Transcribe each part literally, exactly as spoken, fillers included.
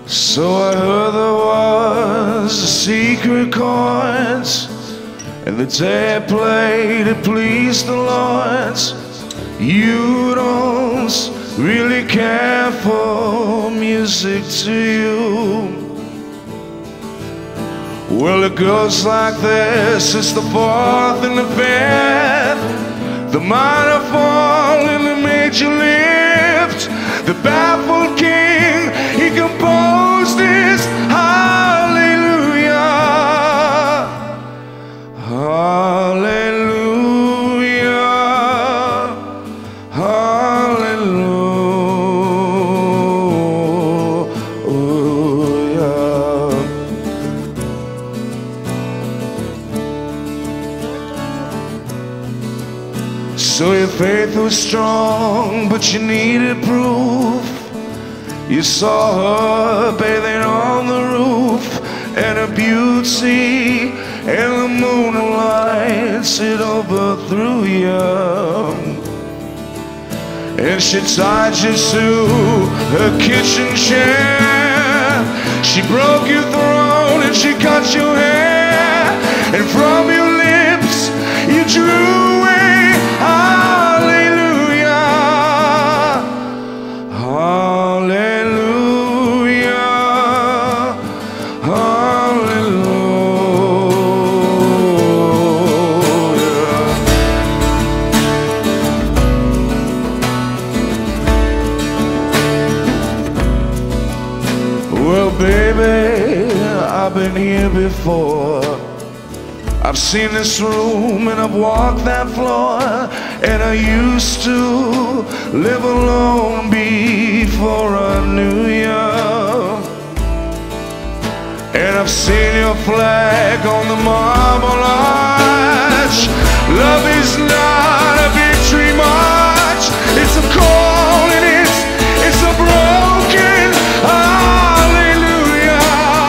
So I heard there was a secret chords, and the day I played it pleased the Lord. You don't really care for music, do you? Well, it goes like this. It's the fourth and the fifth, the minor fall and the major lift. The baffled king, he composed his hallelujah, hallelujah, hallelujah. So your faith was strong, but you needed proof. You saw her bathing on the roof, and her beauty and the moonlight it overthrew you. And she tied you to her kitchen chair. She broke your throne and she cut your hair, and from your lips you drew a hallelujah, hallelujah, hallelujah. Well, baby, I've been here before. I've seen this room and I've walked that floor, and I used to live alone before I knew you. And I've seen your flag on the marble arch. Love is not a victory march. It's a call and it's, it's a broken hallelujah,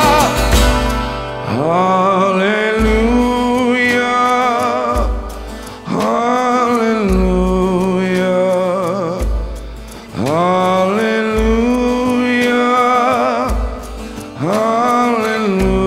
hallelujah, hallelujah, hallelujah, hallelujah.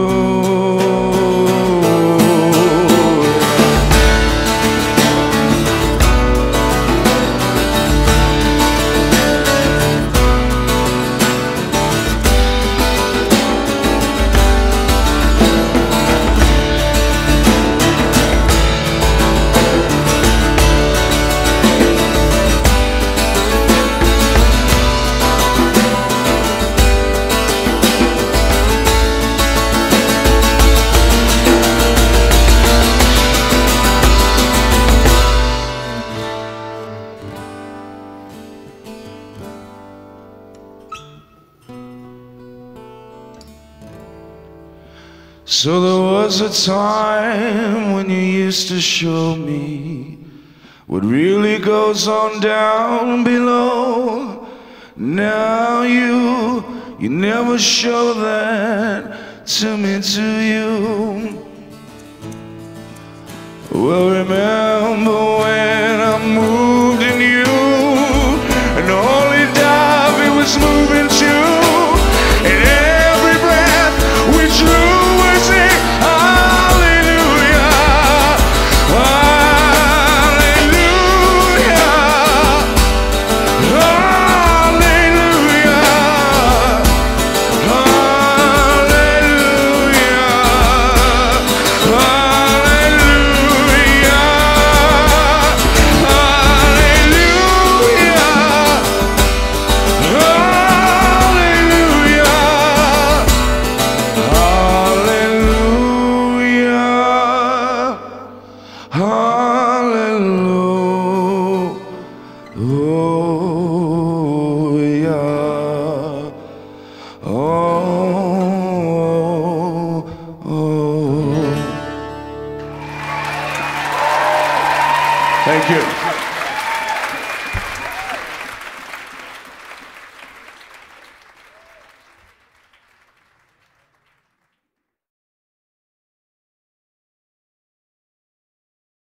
So there was a time when you used to show me what really goes on down below. Now you, you never show that to me, do you? Well, remember